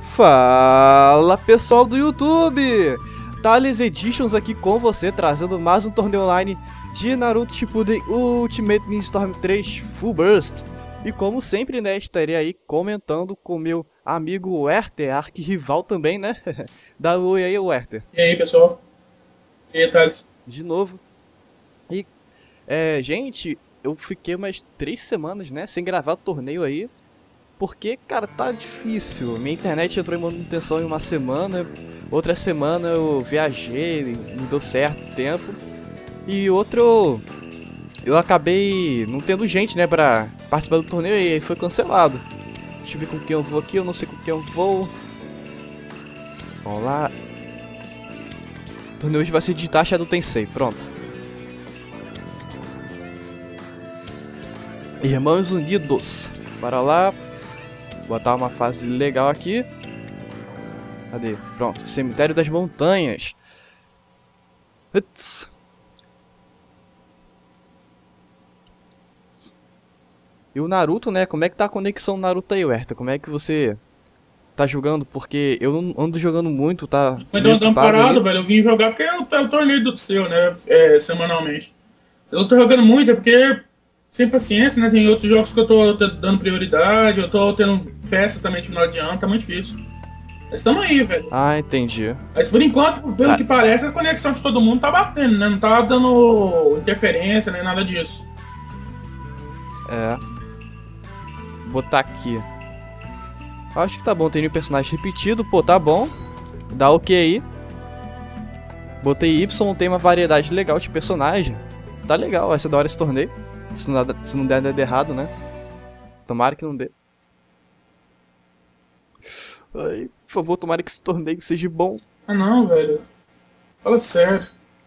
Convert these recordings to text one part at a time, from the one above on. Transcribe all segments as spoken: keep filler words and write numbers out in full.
Fala pessoal do YouTube! Thales Editions aqui com você, trazendo mais um torneio online de Naruto Shippuden Ultimate Ninja Storm três Full Burst. E como sempre, né, estarei aí comentando com meu amigo Werther, arquirrival também, né? Dá um oi aí, Werther. E aí, pessoal? E aí, Thales? De novo. E, é, gente, eu fiquei umas três semanas, né, sem gravar o torneio aí. Porque, cara, tá difícil. Minha internet entrou em manutenção em uma semana. Outra semana eu viajei, não deu certo o tempo. E outro, eu acabei não tendo gente, né, pra participar do torneio e aí foi cancelado. Deixa eu ver com quem eu vou aqui, eu não sei com quem eu vou. Vamos lá. O torneio hoje vai ser de Itachi do Tensei, pronto. Irmãos Unidos. Bora lá. Botar uma fase legal aqui. Cadê? Pronto. Cemitério das Montanhas. Uts. E o Naruto, né? Como é que tá a conexão Naruto aí, Werther? Como é que você tá jogando? Porque eu não ando jogando muito, tá? Foi dando uma parada, velho. Eu vim jogar porque é o, é o torneio do seu, né? É, semanalmente. Eu não tô jogando muito, é porque sem paciência, né? Tem outros jogos que eu tô dando prioridade, eu tô tendo festa também de final de ano, tá muito difícil. Mas estamos aí, velho. Ah, entendi. Mas por enquanto, pelo ah. que parece, a conexão de todo mundo tá batendo, né? Não tá dando interferência, nem nada disso. É. Vou botar aqui. Acho que tá bom, tem um personagem repetido, pô, tá bom. Dá ok aí. Botei Y, tem uma variedade legal de personagem. Tá legal, vai ser da hora esse torneio. Se não, nada, se não der nada errado, né? Tomara que não dê. Ai, por favor, tomara que esse torneio seja bom. Ah não, velho. Fala sério.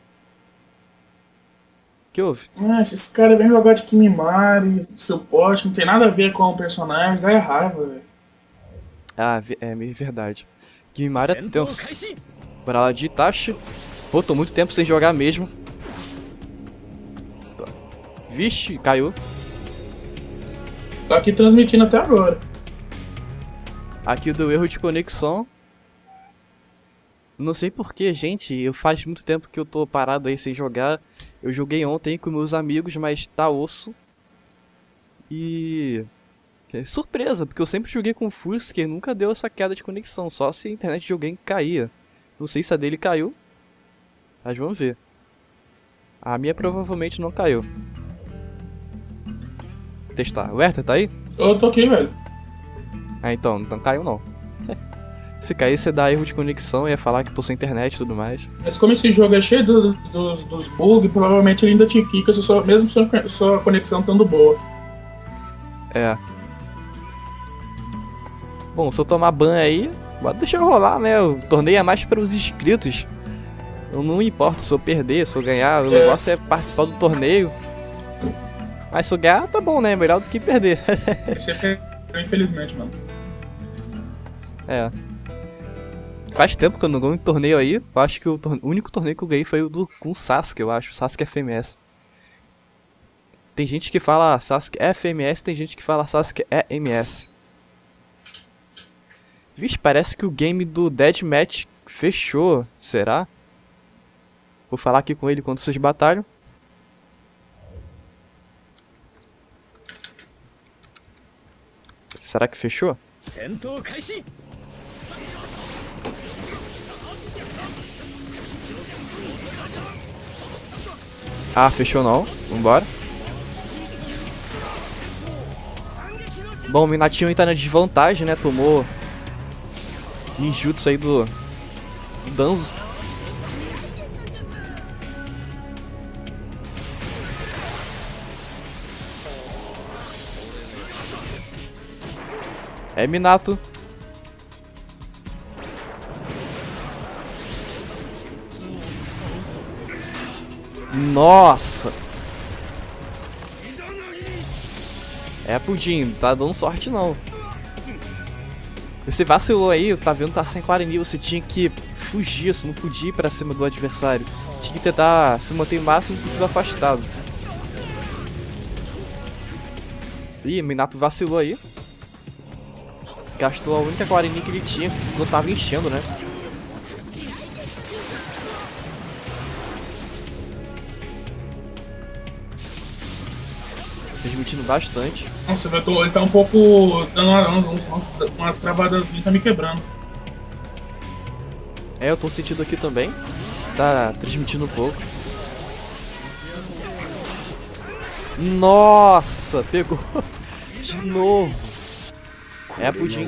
O que houve? Ah, esses caras vêm jogar de Kimimari, suporte, não tem nada a ver com o personagem, dá raiva, velho. Ah, é meio verdade. Kimimari é tenso. Bora lá de Itachi. Pô, tô muito tempo sem jogar mesmo. Vixe, caiu. Tô aqui transmitindo até agora. Aqui deu erro de conexão. Não sei porquê, gente. Eu faz muito tempo que eu tô parado aí sem jogar. Eu joguei ontem com meus amigos, mas tá osso. E... é surpresa, porque eu sempre joguei com o Fursuke e nunca deu essa queda de conexão. Só se a internet de alguém caía. Não sei se a dele caiu. Mas vamos ver. A minha provavelmente não caiu. Testar. O Werther tá aí? Eu tô aqui, velho. Ah, então, não caiu não. Se cair, você dá erro de conexão e ia falar que tô sem internet e tudo mais. Mas como esse jogo é cheio do, dos, dos bugs, provavelmente ele ainda te quica, só, mesmo sua, sua conexão estando boa. É. Bom, se eu tomar ban aí, pode deixar eu rolar, né? O torneio é mais para os inscritos. Eu não importo se eu perder, se eu ganhar, o É. negócio é participar do torneio. Mas se eu ganhar, tá bom, né? Melhor do que perder. Você perdeu, infelizmente, mano. É. Faz tempo que eu não ganho um torneio aí. Eu acho que o, torne... o único torneio que eu ganhei foi o do... com o Sasuke, eu acho. O Sasuke F M S. Tem gente que fala Sasuke F M S, tem gente que fala Sasuke E M S. Vixe, parece que o game do Deathmatch fechou. Será? Vou falar aqui com ele enquanto vocês batalham. Será que fechou? Ah, fechou não. Vambora. Bom, o Minatinho tá na desvantagem, né? Tomou ninjutsu aí do, do Danzo. É Minato. Nossa. É, Pudim, tá dando sorte não. Você vacilou aí, tá vendo, tá sem quarenta mil, você tinha que fugir, você não podia ir pra cima do adversário. Tinha que tentar se manter o máximo possível afastado. Ih, Minato vacilou aí. gastou a única Guarani que ele tinha quando tava enchendo, né? Transmitindo bastante. Nossa, ele tá um pouco dando umas, umas, umas travadas, tá me quebrando. É, eu tô sentindo aqui também. Tá transmitindo um pouco. Nossa, pegou de novo. É, Pudim.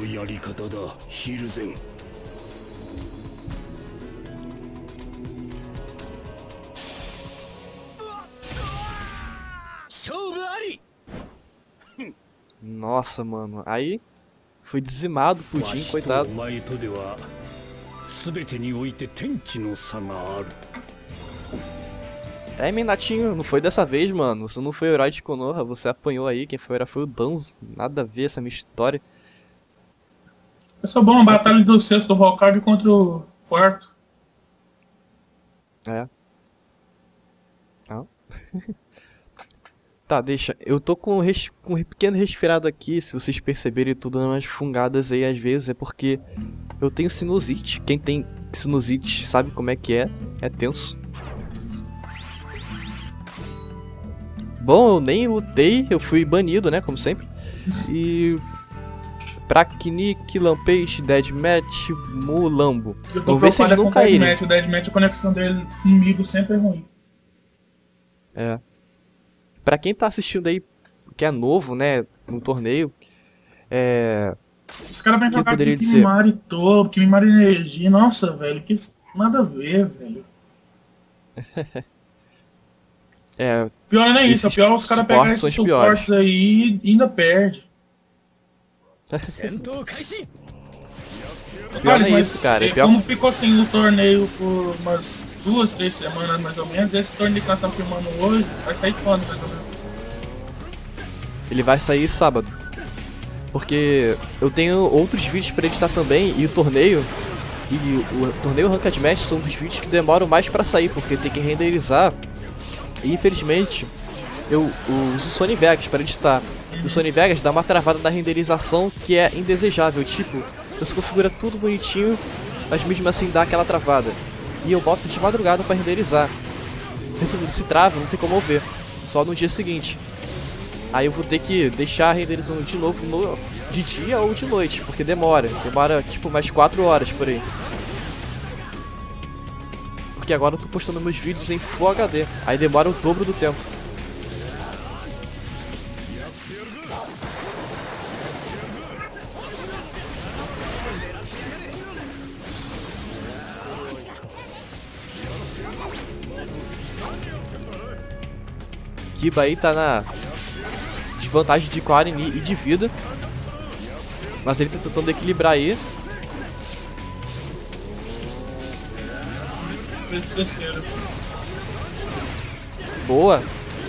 Nossa, mano. Aí foi dizimado o Pudim, coitado. É, Minatinho, não foi dessa vez, mano. Você não foi o herói de Konoha, você apanhou aí. Quem foi o herói foi o Danzo. Nada a ver essa minha história. É só bom uma batalha do sexto Hokage contra o quarto. É. Ah. Tá, deixa. Eu tô com, res... com um pequeno resfriado aqui. Se vocês perceberem, tudo umas fungadas aí às vezes. É porque eu tenho sinusite. Quem tem sinusite sabe como é que é. É tenso. Bom, eu nem lutei, eu fui banido, né, como sempre. E... Praknik, Lampeixe, Deadmatch, Mulambo. Eu tô Vamos ver se eles não caírem. O Deadmatch, a conexão dele comigo sempre é ruim. É. Pra quem tá assistindo aí, que é novo, né, no torneio, é... Os caras vão jogar poderia aqui dizer? Kimimari Topo, Kimimari Energia. Nossa, velho, que nada a ver, velho. É... Pior não é isso, o pior é os caras pegarem esses suportes aí e ainda perde. Pior é isso, cara. É pior... Como ficou assim no torneio por umas duas, três semanas mais ou menos, esse torneio que nós estamos filmando hoje vai sair quando mais ou menos? Ele vai sair sábado. Porque eu tenho outros vídeos pra editar também e o torneio e o torneio Ranked Match são dos vídeos que demoram mais pra sair, porque tem que renderizar. E infelizmente eu uso o Sony Vegas para editar. O Sony Vegas dá uma travada na renderização que é indesejável. Tipo, você configura tudo bonitinho, mas mesmo assim dá aquela travada. E eu boto de madrugada para renderizar. Resumindo, se trava, não tem como eu ver. Só no dia seguinte. Aí eu vou ter que deixar a renderização de novo no, de dia ou de noite, porque demora. Demora tipo mais quatro horas por aí. Porque agora eu tô postando meus vídeos em Full H D. Aí demora o dobro do tempo. Kiba aí tá na desvantagem de Guarani e de vida. Mas ele tá tentando equilibrar aí. Boa.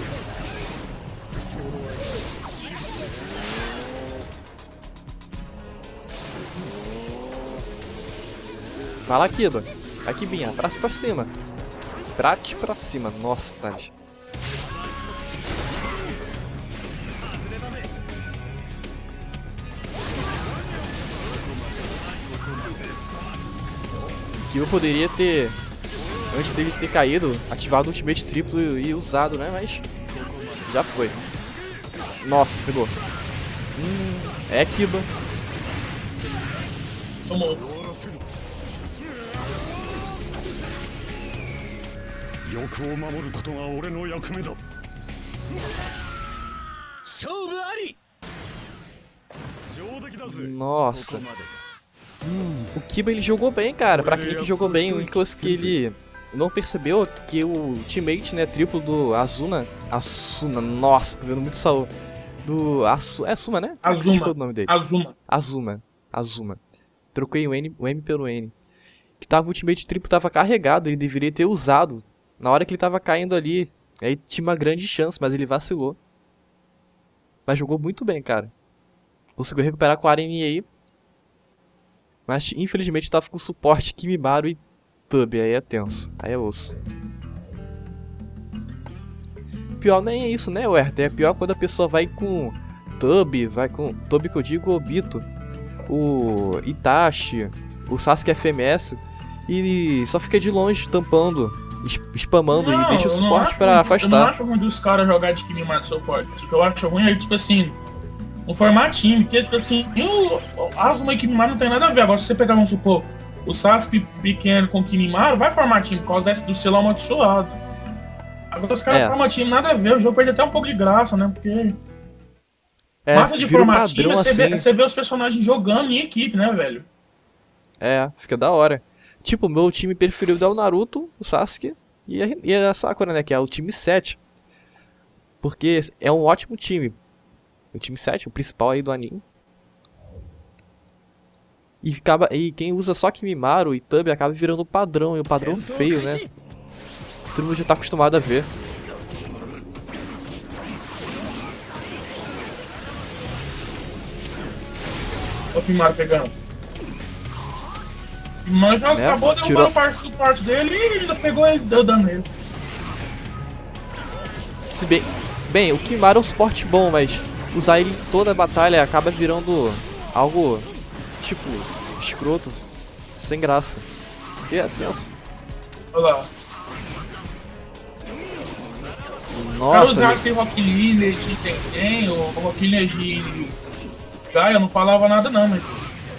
Vai lá, Kiba. Vai, Kibinha. Prato pra cima. Prate pra cima. Nossa, Tati. Kiba poderia ter, antes dele ter caído, ativado o ultimate triplo e usado, né? Mas já foi. Nossa, pegou. Hum, é Kiba. Tomou. Nossa. Hum, o Kiba ele jogou bem, cara. Pra quem que jogou bem, o único coisa que ele não percebeu que o teammate, né, triplo do Asuna. Asuna, nossa, tô vendo muito saúl. Do Asu, é Asuma, né? Azuma. O nome dele. Azuma. Azuma. Azuma. Troquei o, N, o M pelo N. Que tava o ultimate triplo tava carregado, ele deveria ter usado. Na hora que ele tava caindo ali, aí tinha uma grande chance, mas ele vacilou. Mas jogou muito bem, cara. Conseguiu recuperar com a Areni aí. Mas infelizmente tava com suporte Kimimaro e Tub, aí é tenso. Aí é osso. Pior nem é isso, né, Werther? É pior quando a pessoa vai com Tub, vai com... Tub que eu digo, Obito. o Itachi, o Sasuke F M S, e só fica de longe tampando, spamando Não, e deixa o eu não suporte acho pra ruim- afastar. Eu não acho ruim dos caras jogar de Kimimaro de suporte. O que eu acho ruim é, tipo assim, um formatinho, porque, tipo assim, o Asuma e Kimimaro não tem nada a ver. Agora, se você pegar, vamos supor, o Sasuke pequeno com o Kimimaro, vai formar time, por causa desse, do selo amaldiçoado. Agora, os caras É. formam time, nada a ver. O jogo perde até um pouco de graça, né? Porque É, massa de vira um formar time é padrão você, ver, assim. você ver os personagens jogando em equipe, né, velho? É, fica da hora. Tipo, meu time preferido é o Naruto, o Sasuke e a, e a Sakura, né? Que é o time sete. Porque é um ótimo time. O time sete, o principal aí do anime. E, acaba, e quem usa só Kimimaro e Tubby acaba virando o padrão, e o padrão feio, né? Todo mundo já tá acostumado a ver. O Kimimaro pegando. O Kimimaro já Né? acabou Tirou- derrubando o par- suporte dele e ainda pegou ele, deu dano nele. Se bem, bem, o Kimimaro é um suporte bom, mas usar ele em toda a batalha acaba virando algo, tipo, escroto, sem graça. E é tenso. Olha lá. Pra Nossa, usar ele- esse Rock Lee de Tekken, o Rock Lee de Gaia, não falava nada não, mas...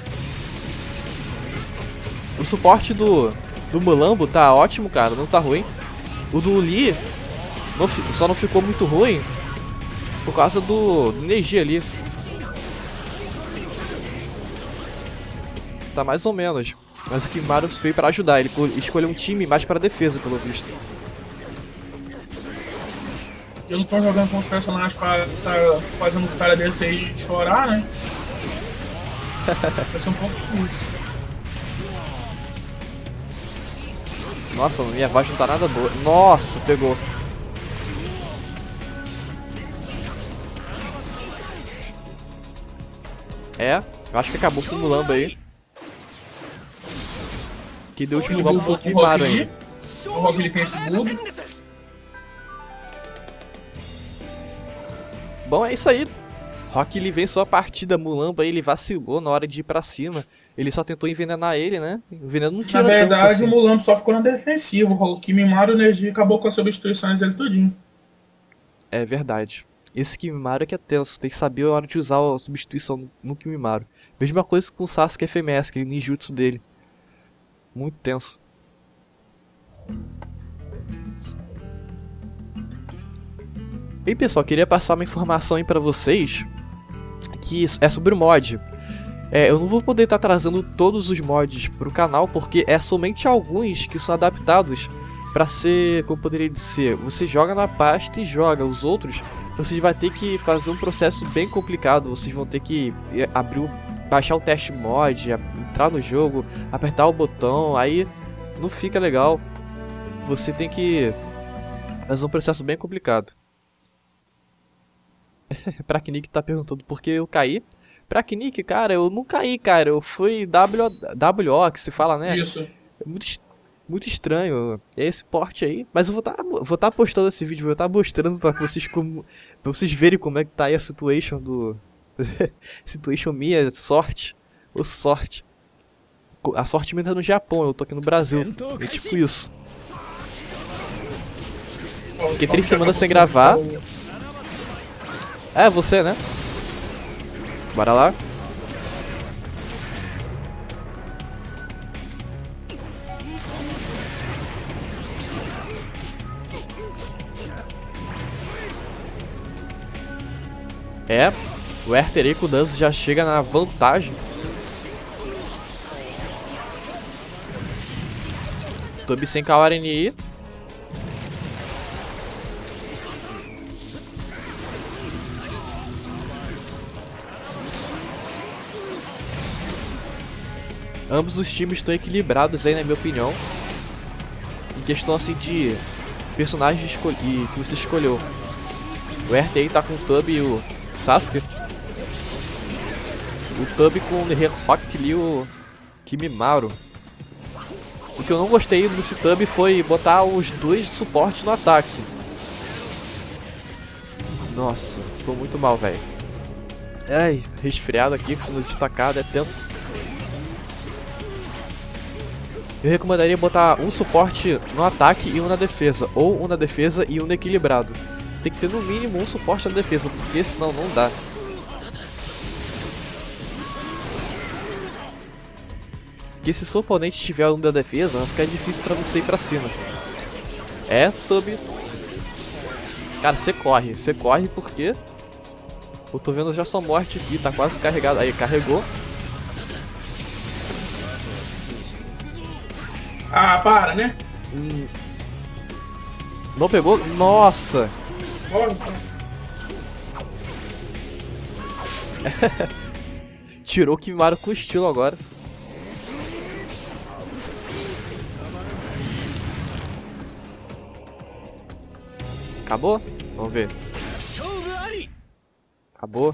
o suporte do, do Mulambo tá ótimo, cara, não tá ruim. O do Lee não fi- só não ficou muito ruim por causa do, do Neji ali. Tá mais ou menos. Mas o Kimimaro veio pra ajudar, ele co- escolheu um time mais pra defesa, pelo visto. Eu não tô jogando com os personagens pra estar fazendo os caras desses aí chorar, né? Vai ser um pouco difícil. Nossa, minha voz não tá nada boa. Nossa, pegou. É, eu acho que acabou com o Mulambo aí. Que deu o último golpe foi o Kimimaro aí. O Rock Lee tem esse bug. Bom, é isso aí. Rock Lee venceu a partida, Mulambo aí, ele vacilou na hora de ir pra cima. Ele só tentou envenenar ele, né? O veneno não Na tira verdade, tanto o assim. Mulambo só ficou na defensiva. O Kimimaro e o Neji acabou com as substituições dele tudinho. É verdade. Esse Kimimaro é que é tenso, tem que saber a hora de usar a substituição no, no Kimimaro. Mesma coisa com o Sasuke F M S, aquele ninjutsu dele. Muito tenso. Bem, pessoal, queria passar uma informação aí pra vocês que é sobre o mod. É, eu não vou poder estar trazendo todos os mods pro canal porque é somente alguns que são adaptados pra ser, como poderia dizer, você joga na pasta e joga. Os outros, vocês vão ter que fazer um processo bem complicado. Vocês vão ter que eh, abrir, o- baixar o teste mod, a- entrar no jogo, apertar o botão, aí não fica legal. Você tem que fazer um processo bem complicado. Praknik tá perguntando por que eu caí. Praknik, cara, eu não caí, cara. Eu fui W O, que se fala, né? Isso. É muito, es- muito estranho. É esse porte aí. Mas eu vou estar vou tá postando esse vídeo, vou estar mostrando pra vocês como. Pra vocês verem como é que tá aí a situation do. Situation minha, sorte. Ou sorte. Co- A sorte minha tá no Japão, eu tô aqui no Brasil. É tipo isso. Fiquei três semanas sem gravar. É, você, né? Bora lá. É, o Herter aí com o Dance já chega na vantagem. Tubby sem K O R N I. Ambos os times estão equilibrados aí, na minha opinião. Em questão assim de personagens escol- e que você escolheu. O R T aí tá com o Tubby e o Sasuke. O Tubby com o Rock Lee e o Kimimaro. O que eu não gostei desse Tubby foi botar os dois suportes no ataque. Nossa, tô muito mal, velho. Ai, resfriado aqui, com sinus destacado, é tenso. Eu recomendaria botar um suporte no ataque e um na defesa, ou um na defesa e um no equilibrado. Tem que ter no mínimo um suporte na defesa, porque senão não dá. Porque se seu oponente tiver um da defesa, vai ficar difícil pra você ir pra cima. É, Tubby. Cara, você corre, você corre porque eu tô vendo já sua morte aqui, tá quase carregado. Aí, carregou. Ah, para, né? Hum. Não pegou? Nossa! Olha. Tirou o Kimimaro com estilo agora. Acabou? Vamos ver. Acabou.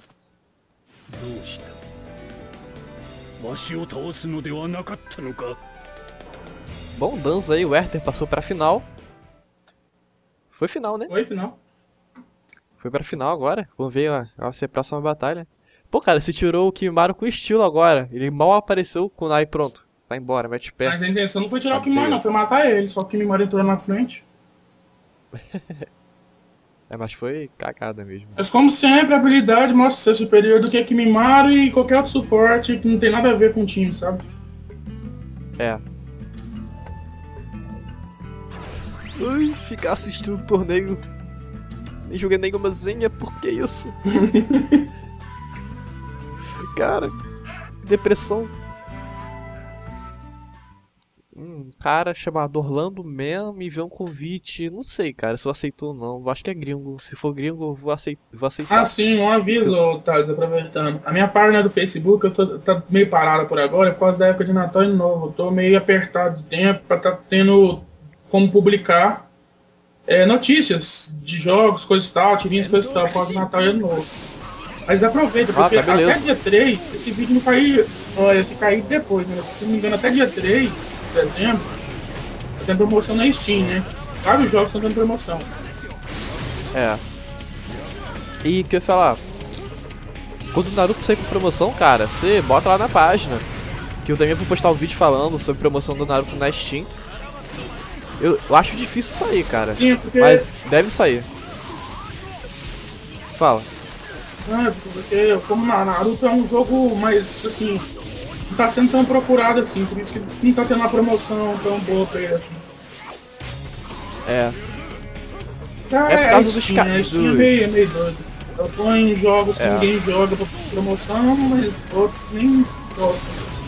Bom, dança aí, o Werther passou pra final. Foi final, né? Foi final. Foi pra final agora. Vamos ver a, a próxima batalha. Pô, cara, você tirou o Kimimaro com estilo agora. Ele mal apareceu com o Nai pronto. Vai embora, mete o pé. Mas a intenção não foi tirar Adeus. o Kimimaro, não. Foi matar ele. Só que o Kimimaro entrou na frente. É, mas foi cagada mesmo. Mas como sempre, a habilidade mostra ser superior do que Kimimaro e qualquer outro suporte que não tem nada a ver com o time, sabe? É. Ai, ficar assistindo o torneio. Nem joguei nenhuma zenha, por que isso? Cara, depressão. Um cara chamado Orlando Man me enviou um convite. Não sei, cara, se eu aceito ou não. Acho que é gringo. Se for gringo, eu vou aceitar. Vou aceitar. Ah, sim, um aviso, Thales, aproveitando. A minha página do Facebook, eu tô tá meio parada por agora, por causa da época de Natal e Ano Novo. Eu tô meio apertado de tempo pra tá tendo como publicar é, notícias de jogos, coisas e tal, tirinhas, coisas e tal, por causa do Natal e Ano Novo. Mas aproveita, porque ah, tá, até dia três, esse vídeo não cair, olha, se cair depois, né? Se não me engano, até dia três de dezembro, tá tendo promoção na Steam, né? Vários jogos estão tendo promoção. É. E o que eu ia falar? Quando o Naruto sair por promoção, cara, você bota lá na página. Que eu também vou postar um vídeo falando sobre promoção do Naruto na Steam. Eu, eu acho difícil sair, cara. Sim, porque... Mas deve sair. Fala. É, porque como Naruto é um jogo mais, assim, não tá sendo tão procurado assim, por isso que não tá tendo uma promoção tão boa pra ele assim. É. Ah, É por causa dos Steam, caras. A Steam é meio, é meio doido. Eu ponho jogos que É. ninguém joga pra promoção, mas outros nem gostam.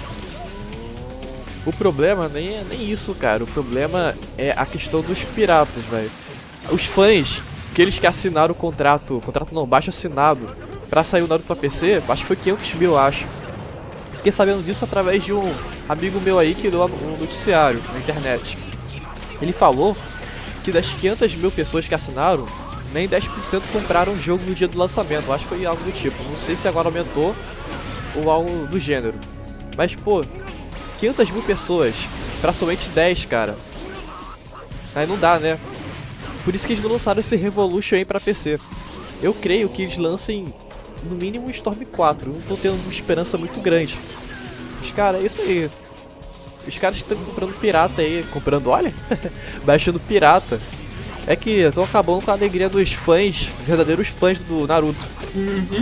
O problema nem é nem isso, cara. O problema é a questão dos piratas, velho. Os fãs, aqueles que assinaram o contrato, contrato não, baixo assinado, pra sair o Naruto pra P C, acho que foi quinhentos mil, eu acho. Fiquei sabendo disso através de um amigo meu aí que deu um noticiário na internet. Ele falou que das quinhentas mil pessoas que assinaram, nem dez por cento compraram o jogo no dia do lançamento. Acho que foi algo do tipo. Não sei se agora aumentou ou algo do gênero. Mas, pô, quinhentas mil pessoas pra somente dez, cara. Aí não dá, né? Por isso que eles não lançaram esse Revolution aí pra P C. Eu creio que eles lancem no mínimo um Storm quatro. Eu não tô tendo uma esperança muito grande. Mas, cara, é isso aí. Os caras estão comprando pirata aí. Comprando, olha? Baixando pirata. É que estão acabando com a alegria dos fãs, verdadeiros fãs do Naruto. Uhum.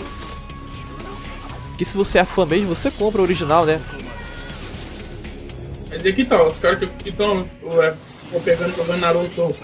Que se você é fã mesmo, você compra o original, né? Mas e que tal? Os caras que estão pegando jogando Naruto,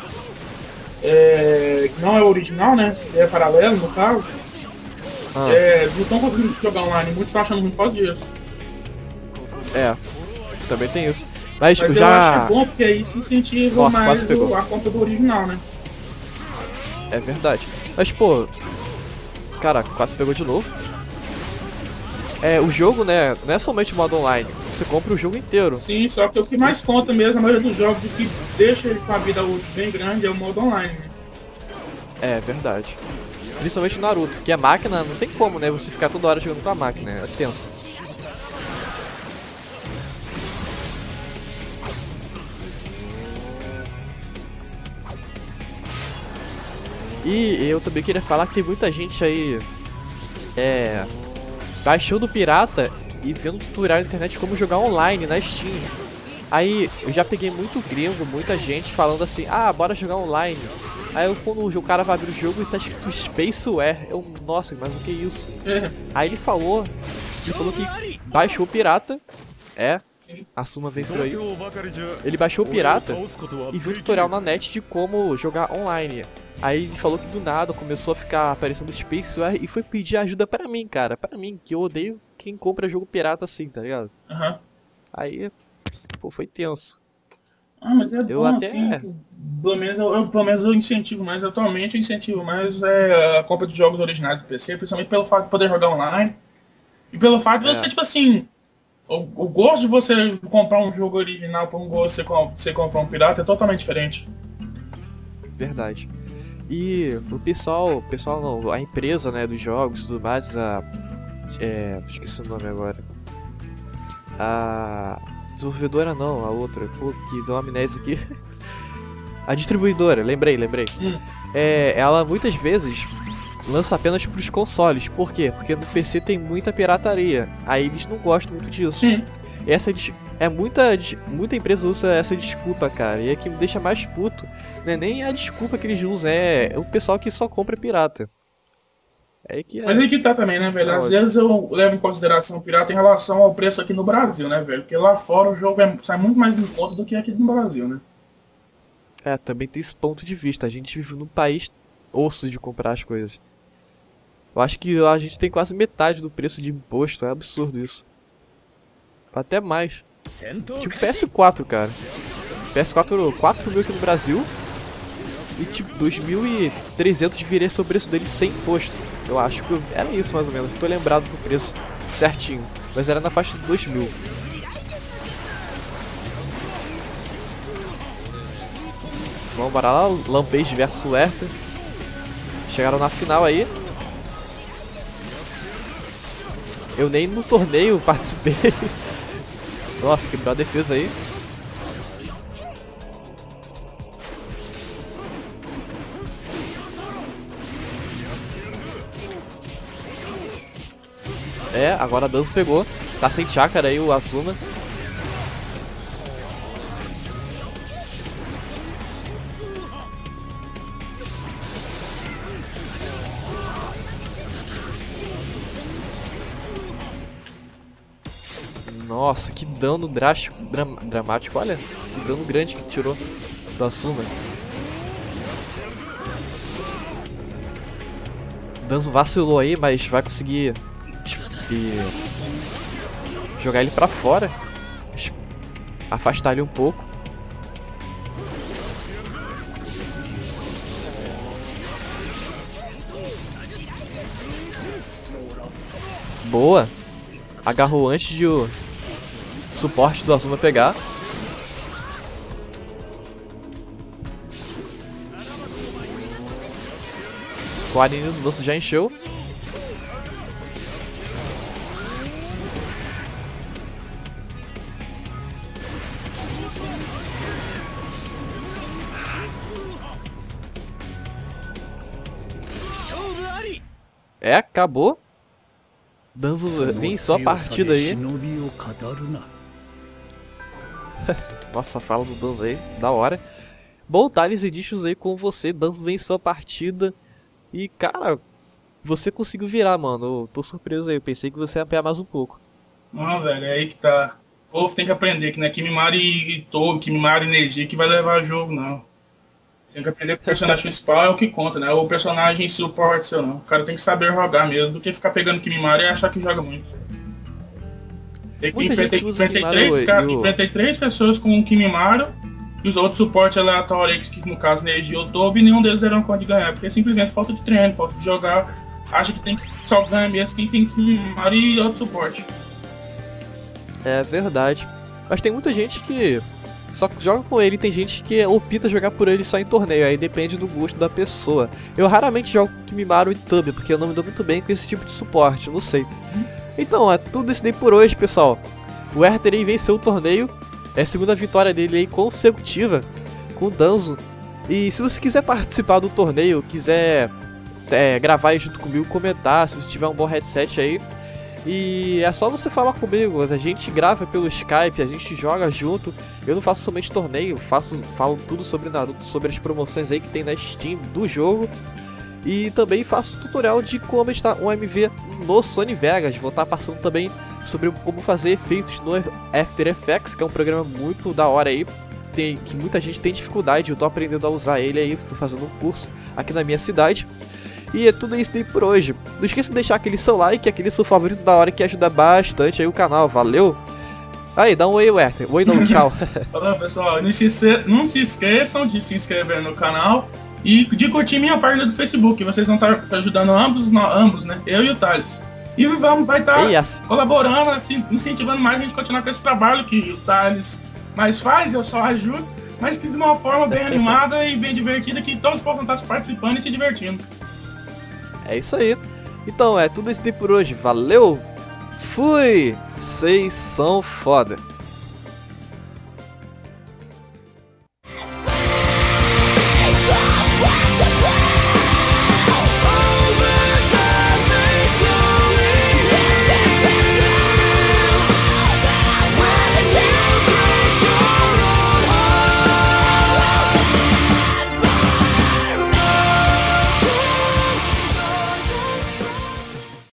é, que não é o original, né? É paralelo, no caso. Ah. É, não estão conseguindo jogar online. Muitos estão achando muito por causa disso. É, também tem isso. Mas, Mas já... eu acho que é bom porque aí se incentiva Nossa, mais quase pegou. o, a conta do original, né? É verdade. Mas, pô... Cara, quase pegou de novo. É, o jogo, né, não é somente o modo online. Você compra o jogo inteiro. Sim, só que o que mais conta mesmo, a maioria dos jogos, o que deixa ele com a vida útil bem grande é o modo online, né? É, verdade. Principalmente Naruto, que a máquina não tem como, né, você ficar toda hora jogando com a máquina, é tenso. E eu também queria falar que tem muita gente aí é, baixando pirata e vendo tutorial na internet como jogar online na Steam. Aí eu já peguei muito gringo, muita gente falando assim, ah, bora jogar online. Aí eu, quando o cara vai abrir o jogo e tá escrito Spaceware, eu, nossa, mas o que é isso? Aí ele falou, ele falou que baixou o pirata, é, a Suma venceu aí. Ele baixou o pirata e viu o tutorial na net de como jogar online. Aí ele falou que do nada começou a ficar aparecendo Spaceware e foi pedir ajuda pra mim, cara, pra mim, que eu odeio quem compra jogo pirata assim, tá ligado? Aham. Uhum. Aí, pô, foi tenso. Ah, mas é eu bom até... assim, pelo menos eu, eu, pelo menos eu incentivo mais, atualmente eu incentivo mais é, a compra de jogos originais do P C, principalmente pelo fato de poder jogar online. E pelo fato de é. você, tipo assim, o, o gosto de você comprar um jogo original para um gosto de você, você comprar um pirata é totalmente diferente. Verdade. E o pessoal, o pessoal não, a empresa, né, dos jogos, tudo mais, a... É, esqueci o nome agora. A desenvolvedora não, a outra, pô, que deu uma amnésia aqui. A distribuidora, lembrei, lembrei. Hum. É, ela muitas vezes lança apenas pros consoles. Por quê? Porque no P C tem muita pirataria. Aí eles não gostam muito disso. Sim. Essa é muita, muita empresa usa essa desculpa, cara. E é que me deixa mais puto. Não é nem a desculpa que eles usam, é o pessoal que só compra pirata. É que é... Mas aí que tá também, né, velho? Às vezes eu levo em consideração o pirata em relação ao preço aqui no Brasil, né, velho? Porque lá fora o jogo é, sai muito mais em conta do que aqui no Brasil, né? É, também tem esse ponto de vista. A gente vive num país osso de comprar as coisas. Eu acho que a gente tem quase metade do preço de imposto. É absurdo isso. Até mais. Tipo P S quatro, cara. P S quatro, quatro mil aqui no Brasil. E tipo, dois mil e trezentos viria sobre o preço dele sem imposto. Eu acho que era isso mais ou menos. Não tô lembrado do preço certinho. Mas era na faixa de dois mil. Vamos bora lá. Lampage versus Lerta. Chegaram na final aí. Eu nem no torneio participei. Nossa, quebrou a defesa aí. É, agora a Danzo pegou. Tá sem chácara aí o Azuma. Nossa, que dano drástico, dram dramático, olha. Que dano grande que tirou do Azuma. Danzo vacilou aí, mas vai conseguir e jogar ele pra fora, afastar ele um pouco. Boa, agarrou antes de o suporte do Azuma pegar. O aninho do Danzo já encheu. É, acabou. Danzo vem só a partida aí. Nossa, a fala do Danzo aí, da hora. Bom, Thales Editions aí com você. Danzo vem só a partida. E, cara, você conseguiu virar, mano. Eu tô surpreso aí. Eu pensei que você ia apanhar mais um pouco. Não, velho, é aí que tá. O povo tem que aprender que não é Kimimari e Togo, Kimimari e Neji que vai levar o jogo, não. Tem que aprender que o personagem principal é o que conta, né? O personagem suporte seu não. O cara tem que saber jogar mesmo, do que ficar pegando Kimimari e achar que joga muito. Tem que enfrentei, enfrentei, três, cara, eu... enfrentei três pessoas com o Kimimari e os outros suportes aleatórios, que no caso Neji ou Tobi, nenhum deles deram conta de ganhar, porque é simplesmente falta de treino, falta de jogar. Acha que tem que só ganhar mesmo quem tem Kimimari e outro suporte. É verdade. Mas tem muita gente que só joga com ele, tem gente que opta jogar por ele só em torneio, aí depende do gosto da pessoa. Eu raramente jogo com Kimimaro e Tub, porque eu não me dou muito bem com esse tipo de suporte, não sei. Então, é tudo isso daí por hoje, pessoal. O Werther aí venceu o torneio, é a segunda vitória dele aí consecutiva com o Danzo. E se você quiser participar do torneio, quiser é, gravar aí junto comigo, comentar, se você tiver um bom headset aí. E é só você falar comigo, a gente grava pelo Skype, a gente joga junto. Eu não faço somente torneio, faço, falo tudo sobre Naruto, sobre as promoções aí que tem na Steam do jogo. E também faço tutorial de como está um M V no Sony Vegas. Vou estar passando também sobre como fazer efeitos no After Effects, que é um programa muito da hora aí, tem, que muita gente tem dificuldade. Eu tô aprendendo a usar ele aí, tô fazendo um curso aqui na minha cidade. E é tudo isso aí por hoje. Não esqueça de deixar aquele seu like, aquele seu favorito da hora, que ajuda bastante aí o canal. Valeu! Aí, dá um oi, Werther. Oi não, tchau. Olá, pessoal. Não se, não se esqueçam de se inscrever no canal e de curtir minha página do Facebook. Vocês vão estar ajudando ambos, nós, ambos, né? Eu e o Thales. E vamos, vai estar assim... colaborando, assim, incentivando mais a gente a continuar com esse trabalho que o Thales mais faz, eu só ajudo, mas que de uma forma bem animada e bem divertida, que todos possam estar participando e se divertindo. É isso aí. Então, é tudo isso aí por hoje. Valeu! Fui! Vocês são foda!